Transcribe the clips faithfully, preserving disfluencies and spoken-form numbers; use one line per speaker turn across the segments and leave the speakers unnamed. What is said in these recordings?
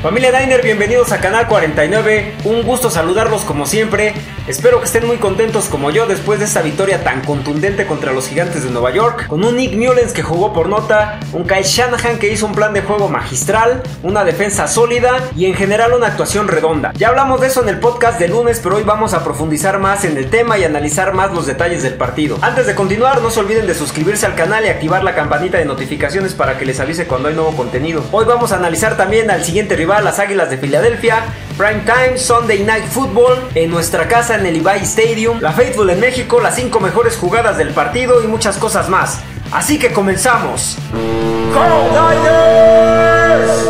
Familia Niner, bienvenidos a Canal cuarenta y nueve, un gusto saludarlos como siempre. Espero que estén muy contentos como yo después de esta victoria tan contundente contra los Gigantes de Nueva York, con un Nick Mullens que jugó por nota, un Kyle Shanahan que hizo un plan de juego magistral, una defensa sólida y en general una actuación redonda. Ya hablamos de eso en el podcast de lunes, pero hoy vamos a profundizar más en el tema y analizar más los detalles del partido. Antes de continuar, no se olviden de suscribirse al canal y activar la campanita de notificaciones para que les avise cuando hay nuevo contenido. Hoy vamos a analizar también al siguiente rival, las Águilas de Filadelfia, Prime Time, Sunday Night Football, en nuestra casa en el Levi Stadium, la Faithful en México, las cinco mejores jugadas del partido y muchas cosas más. Así que comenzamos. ¡Go Niners!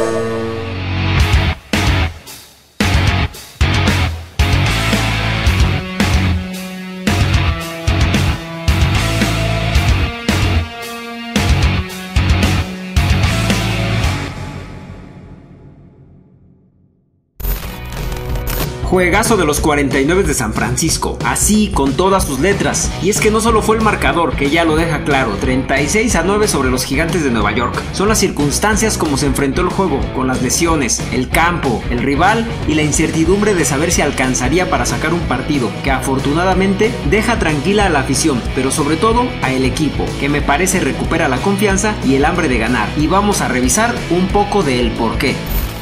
Juegazo de los cuarenta y nueve de San Francisco, así con todas sus letras. Y es que no solo fue el marcador, que ya lo deja claro, treinta y seis a nueve sobre los Gigantes de Nueva York. Son las circunstancias como se enfrentó el juego, con las lesiones, el campo, el rival y la incertidumbre de saber si alcanzaría para sacar un partido que afortunadamente deja tranquila a la afición, pero sobre todo a el equipo, que me parece recupera la confianza y el hambre de ganar. Y vamos a revisar un poco del porqué.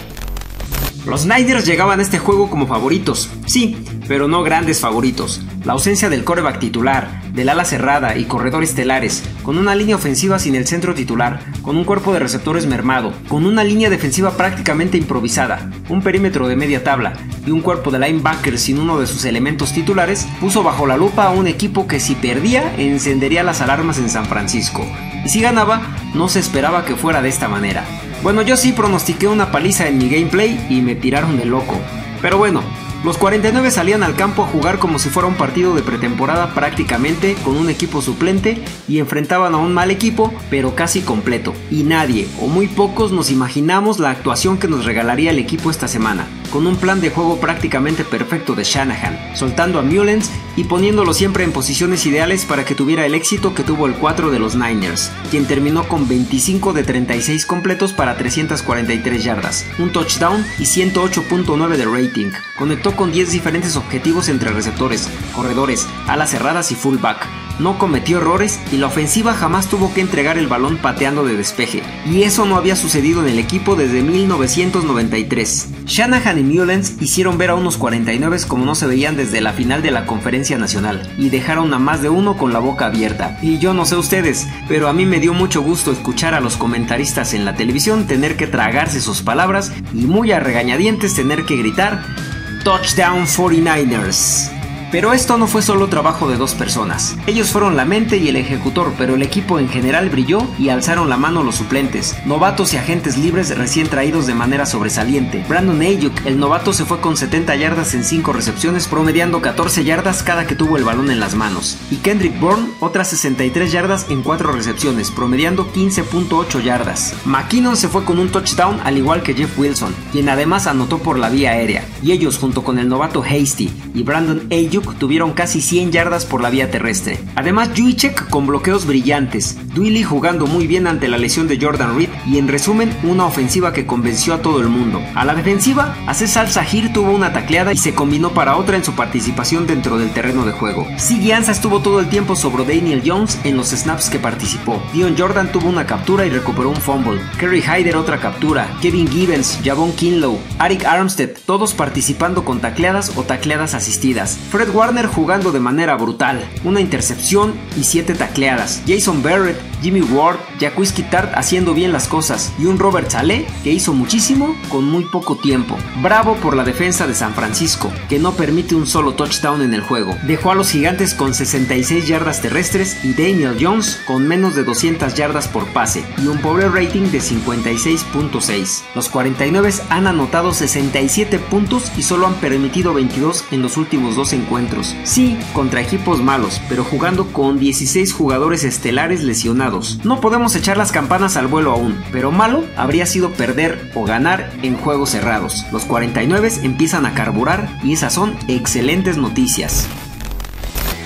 Los Niners llegaban a este juego como favoritos, sí, pero no grandes favoritos. La ausencia del quarterback titular, del ala cerrada y corredores estelares, con una línea ofensiva sin el centro titular, con un cuerpo de receptores mermado, con una línea defensiva prácticamente improvisada, un perímetro de media tabla y un cuerpo de linebackers sin uno de sus elementos titulares, puso bajo la lupa a un equipo que si perdía encendería las alarmas en San Francisco. Y si ganaba, no se esperaba que fuera de esta manera. Bueno, yo sí pronostiqué una paliza en mi gameplay y me tiraron de loco. Pero bueno, los cuarenta y nueve salían al campo a jugar como si fuera un partido de pretemporada prácticamente con un equipo suplente y enfrentaban a un mal equipo pero casi completo. Y nadie o muy pocos nos imaginamos la actuación que nos regalaría el equipo esta semana, con un plan de juego prácticamente perfecto de Shanahan, soltando a Mullens y poniéndolo siempre en posiciones ideales para que tuviera el éxito que tuvo el cuatro de los Niners, quien terminó con veinticinco de treinta y seis completos para trescientas cuarenta y tres yardas, un touchdown y ciento ocho punto nueve de rating. Conectó con diez diferentes objetivos entre receptores, corredores, alas cerradas y fullback. No cometió errores y la ofensiva jamás tuvo que entregar el balón pateando de despeje, y eso no había sucedido en el equipo desde mil novecientos noventa y tres. Shanahan y Mullens hicieron ver a unos cuarenta y nueve como no se veían desde la final de la Conferencia Nacional, y dejaron a más de uno con la boca abierta. Y yo no sé ustedes, pero a mí me dio mucho gusto escuchar a los comentaristas en la televisión tener que tragarse sus palabras y muy a regañadientes tener que gritar "Touchdown cuarenta y nueve ers". Pero esto no fue solo trabajo de dos personas. Ellos fueron la mente y el ejecutor, pero el equipo en general brilló y alzaron la mano los suplentes, novatos y agentes libres recién traídos de manera sobresaliente. Brandon Aiyuk, el novato, se fue con setenta yardas en cinco recepciones, promediando catorce yardas cada que tuvo el balón en las manos. Y Kendrick Bourne, otras sesenta y tres yardas en cuatro recepciones, promediando quince punto ocho yardas. McKinnon se fue con un touchdown al igual que Jeff Wilson, quien además anotó por la vía aérea. Y ellos, junto con el novato Hasty y Brandon Aiyuk, tuvieron casi cien yardas por la vía terrestre. Además, Juszczyk con bloqueos brillantes, Dwelly jugando muy bien ante la lesión de Jordan Reed y en resumen una ofensiva que convenció a todo el mundo. A la defensiva, Azeez Al-Shaair tuvo una tacleada y se combinó para otra en su participación dentro del terreno de juego. Ziggy Ansah estuvo todo el tiempo sobre Daniel Jones en los snaps que participó. Dion Jordan tuvo una captura y recuperó un fumble. Kerry Hyder otra captura. Kevin Gibbons, Javon Kinlaw, Arik Armstead, todos participando con tacleadas o tacleadas asistidas. Fred Warner jugando de manera brutal, una intercepción y siete tacleadas. Jason Barrett, Jimmy Ward, Jaquiski Tartt haciendo bien las cosas y un Robert Saleh que hizo muchísimo con muy poco tiempo. Bravo por la defensa de San Francisco, que no permite un solo touchdown en el juego. Dejó a los Gigantes con sesenta y seis yardas terrestres y Daniel Jones con menos de doscientas yardas por pase y un pobre rating de cincuenta y seis punto seis. Los cuarenta y nueve han anotado sesenta y siete puntos y solo han permitido veintidós en los últimos dos encuentros. Sí, contra equipos malos, pero jugando con dieciséis jugadores estelares lesionados. No podemos echar las campanas al vuelo aún, pero malo habría sido perder o ganar en juegos cerrados. Los cuarenta y nueve empiezan a carburar y esas son excelentes noticias.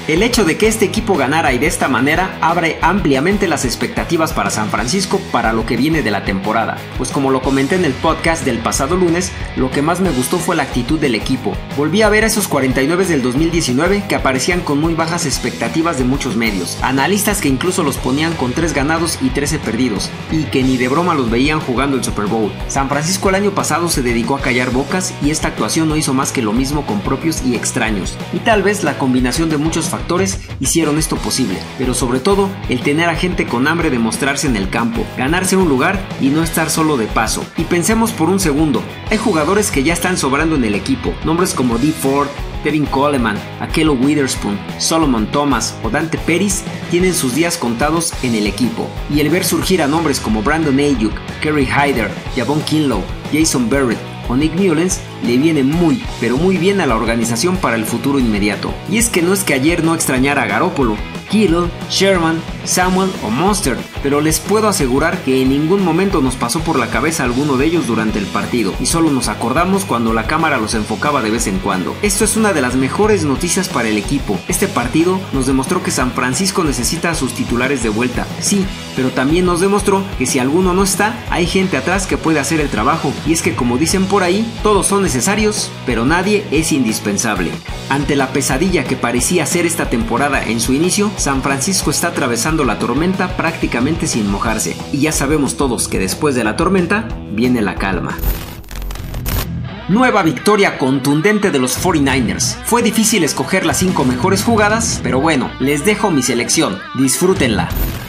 El hecho de que este equipo ganara y de esta manera abre ampliamente las expectativas para San Francisco para lo que viene de la temporada, pues como lo comenté en el podcast del pasado lunes, lo que más me gustó fue la actitud del equipo. Volví a ver a esos cuarenta y nueve del dos mil diecinueve que aparecían con muy bajas expectativas de muchos medios, analistas que incluso los ponían con tres ganados y trece perdidos, y que ni de broma los veían jugando el Super Bowl. San Francisco el año pasado se dedicó a callar bocas y esta actuación no hizo más que lo mismo con propios y extraños, y tal vez la combinación de muchos factores hicieron esto posible, pero sobre todo el tener a gente con hambre de mostrarse en el campo, ganarse un lugar y no estar solo de paso. Y pensemos por un segundo, hay jugadores que ya están sobrando en el equipo, nombres como Dee Ford, Tevin Coleman, Ahkello Witherspoon, Solomon Thomas o Dante Pettis tienen sus días contados en el equipo, y el ver surgir a nombres como Brandon Ayuk, Kerry Hyder, Javon Kinlaw, Jason Barrett o Nick Mullens le viene muy, pero muy bien a la organización para el futuro inmediato. Y es que no es que ayer no extrañara a Garoppolo, Kittle, Sherman, Samuel o Mostert, pero les puedo asegurar que en ningún momento nos pasó por la cabeza alguno de ellos durante el partido, y solo nos acordamos cuando la cámara los enfocaba de vez en cuando. Esto es una de las mejores noticias para el equipo. Este partido nos demostró que San Francisco necesita a sus titulares de vuelta, sí, pero también nos demostró que si alguno no está, hay gente atrás que puede hacer el trabajo, y es que como dicen por ahí, todos son necesarios, pero nadie es indispensable. Ante la pesadilla que parecía ser esta temporada en su inicio, San Francisco está atravesando la tormenta prácticamente sin mojarse, y ya sabemos todos que después de la tormenta viene la calma. Nueva victoria contundente de los cuarenta y nueve ers. Fue difícil escoger las cinco mejores jugadas, pero bueno, les dejo mi selección, disfrútenla.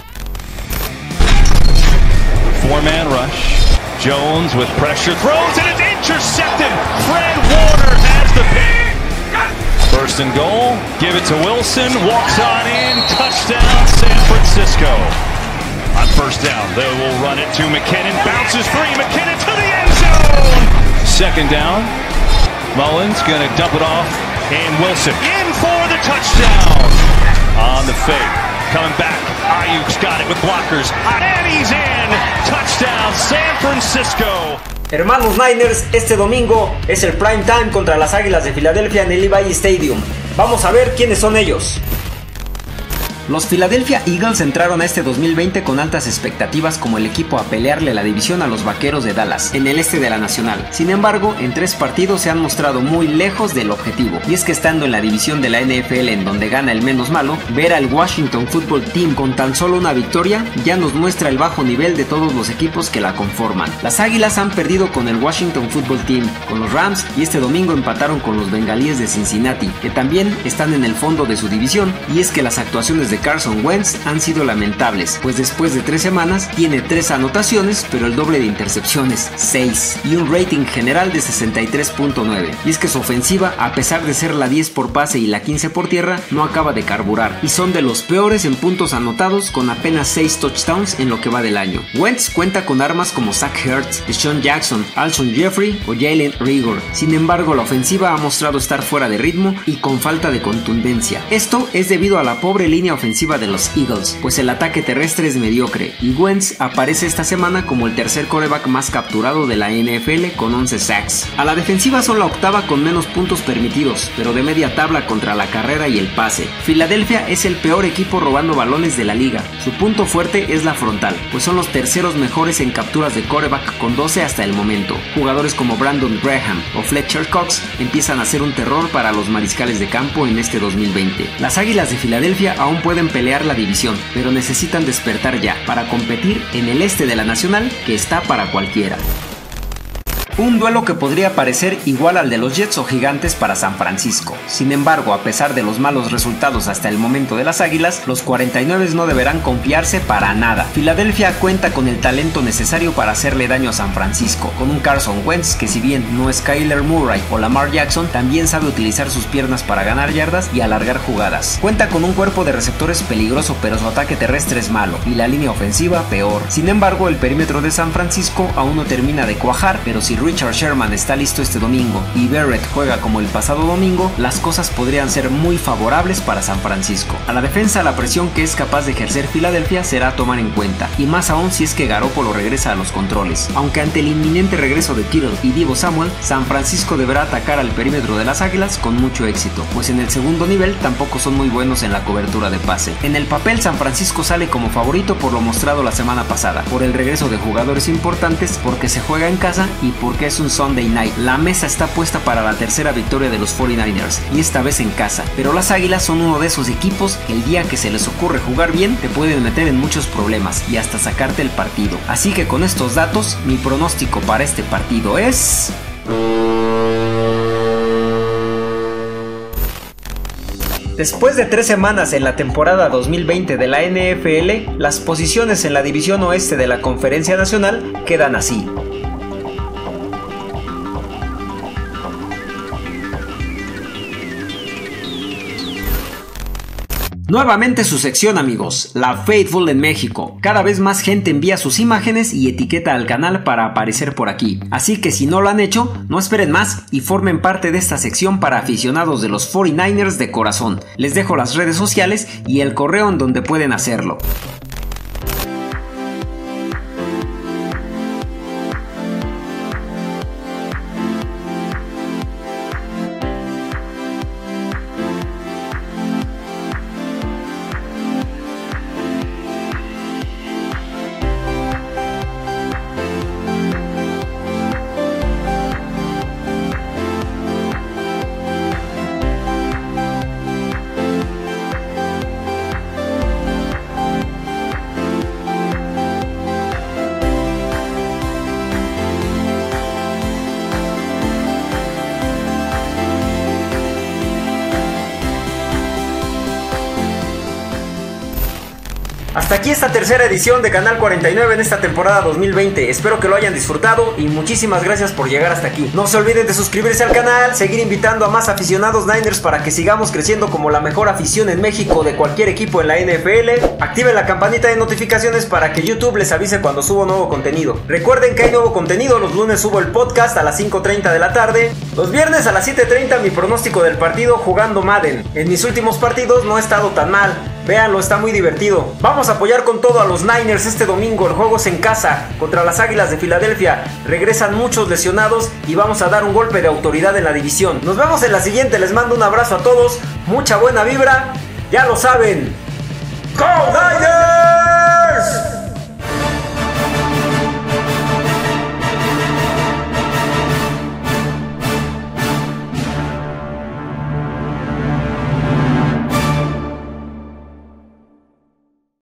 Four-man rush. Jones with pressure throws and it's intercepted. Fred Warner has the pick. First and goal. Give it to Wilson. Walks on in. Touchdown San Francisco. On first down, they will run it to McKinnon. Bounces free. McKinnon to the end zone. Second down. Mullins going to dump it off. And Wilson in for the touchdown. On the fake. Coming back. Ayuk's got it with blockers. And he's in. Touchdown San Francisco.
Hermanos Niners, este domingo es el prime time contra las Águilas de Filadelfia en el Levi Stadium. Vamos a ver quiénes son ellos. Los Philadelphia Eagles entraron a este dos mil veinte con altas expectativas como el equipo a pelearle la división a los Vaqueros de Dallas, en el este de la Nacional. Sin embargo, en tres partidos se han mostrado muy lejos del objetivo. Y es que estando en la división de la N F L en donde gana el menos malo, ver al Washington Football Team con tan solo una victoria ya nos muestra el bajo nivel de todos los equipos que la conforman. Las Águilas han perdido con el Washington Football Team, con los Rams y este domingo empataron con los Bengalíes de Cincinnati, que también están en el fondo de su división. Y es que las actuaciones de Carson Wentz han sido lamentables, pues después de tres semanas tiene tres anotaciones, pero el doble de intercepciones, seis, y un rating general de sesenta y tres punto nueve. Y es que su ofensiva, a pesar de ser la diez por pase y la quince por tierra, no acaba de carburar, y son de los peores en puntos anotados con apenas seis touchdowns en lo que va del año. Wentz cuenta con armas como Zach Ertz, Deshaun Jackson, Alshon Jeffrey o Jalen Reagor. Sin embargo, la ofensiva ha mostrado estar fuera de ritmo y con falta de contundencia. Esto es debido a la pobre línea ofensiva de los Eagles, pues el ataque terrestre es mediocre, y Wentz aparece esta semana como el tercer quarterback más capturado de la N F L con once sacks. A la defensiva son la octava con menos puntos permitidos, pero de media tabla contra la carrera y el pase. Filadelfia es el peor equipo robando balones de la liga. Su punto fuerte es la frontal, pues son los terceros mejores en capturas de quarterback con doce hasta el momento. Jugadores como Brandon Graham o Fletcher Cox empiezan a ser un terror para los mariscales de campo en este dos mil veinte. Las Águilas de Filadelfia aún pueden pelear la división, pero necesitan despertar ya para competir en el este de la Nacional, que está para cualquiera. Un duelo que podría parecer igual al de los Jets o Gigantes para San Francisco. Sin embargo, a pesar de los malos resultados hasta el momento de las Águilas, los cuarenta y nueve no deberán confiarse para nada. Filadelfia cuenta con el talento necesario para hacerle daño a San Francisco, con un Carson Wentz que, si bien no es Kyler Murray o Lamar Jackson, también sabe utilizar sus piernas para ganar yardas y alargar jugadas. Cuenta con un cuerpo de receptores peligroso, pero su ataque terrestre es malo y la línea ofensiva peor. Sin embargo, el perímetro de San Francisco aún no termina de cuajar, pero si Richard Sherman está listo este domingo y Barrett juega como el pasado domingo, las cosas podrían ser muy favorables para San Francisco. A la defensa, la presión que es capaz de ejercer Filadelfia será a tomar en cuenta, y más aún si es que Garoppolo regresa a los controles. Aunque ante el inminente regreso de Kittle y Deebo Samuel, San Francisco deberá atacar al perímetro de las Águilas con mucho éxito, pues en el segundo nivel tampoco son muy buenos en la cobertura de pase. En el papel, San Francisco sale como favorito por lo mostrado la semana pasada, por el regreso de jugadores importantes, porque se juega en casa y porque es un Sunday night. La mesa está puesta para la tercera victoria de los cuarenta y nueve ers, y esta vez en casa, pero las Águilas son uno de esos equipos que el día que se les ocurre jugar bien te pueden meter en muchos problemas y hasta sacarte el partido. Así que con estos datos, mi pronóstico para este partido es... Después de tres semanas en la temporada dos mil veinte de la N F L, las posiciones en la división oeste de la Conferencia Nacional quedan así. Nuevamente su sección, amigos, la Faithful en México. Cada vez más gente envía sus imágenes y etiqueta al canal para aparecer por aquí. Así que si no lo han hecho, no esperen más y formen parte de esta sección para aficionados de los cuarenta y nueve ers de corazón. Les dejo las redes sociales y el correo en donde pueden hacerlo. Hasta aquí esta tercera edición de Canal cuarenta y nueve en esta temporada dos mil veinte. Espero que lo hayan disfrutado y muchísimas gracias por llegar hasta aquí. No se olviden de suscribirse al canal, seguir invitando a más aficionados Niners para que sigamos creciendo como la mejor afición en México de cualquier equipo en la N F L. Activen la campanita de notificaciones para que YouTube les avise cuando subo nuevo contenido. Recuerden que hay nuevo contenido, los lunes subo el podcast a las cinco treinta de la tarde. Los viernes a las siete treinta mi pronóstico del partido jugando Madden. En mis últimos partidos no he estado tan mal. Véanlo, está muy divertido. Vamos a apoyar con todo a los Niners este domingo. El juego es en casa contra las Águilas de Filadelfia. Regresan muchos lesionados y vamos a dar un golpe de autoridad en la división. Nos vemos en la siguiente. Les mando un abrazo a todos. Mucha buena vibra. Ya lo saben. ¡Go Niners!